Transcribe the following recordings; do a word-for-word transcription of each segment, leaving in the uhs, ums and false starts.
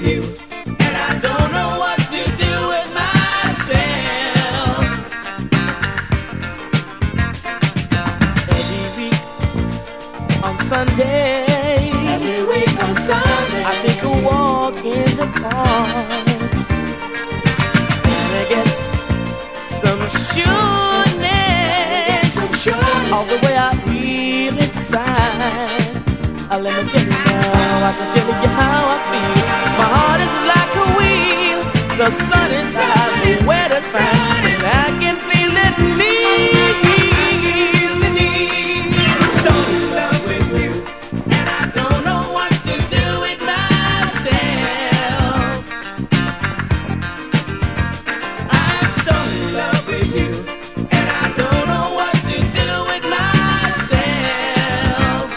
you, and I don't know what to do with myself. Every week on Sunday, Every week on Sunday, I take a walk in the park and I get some sureness all the way I feel inside. Uh, let me tell you now, I can tell you how I feel. My heart is like a wheel, the sun is high, the weather's fine, and I can feel it leave me. so in love with you, and I don't know what to do with myself. I'm so in love with you, and I don't know what to do with myself.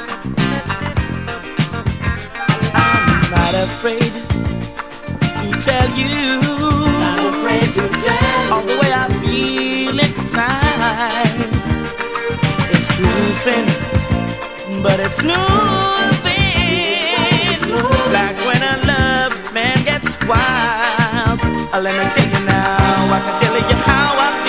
I'm not afraid to tell you, Not afraid to tell all the way I feel inside. It's grooving, but it's moving, like when a love man gets wild. Uh, Let me tell you now, I can tell you how I feel.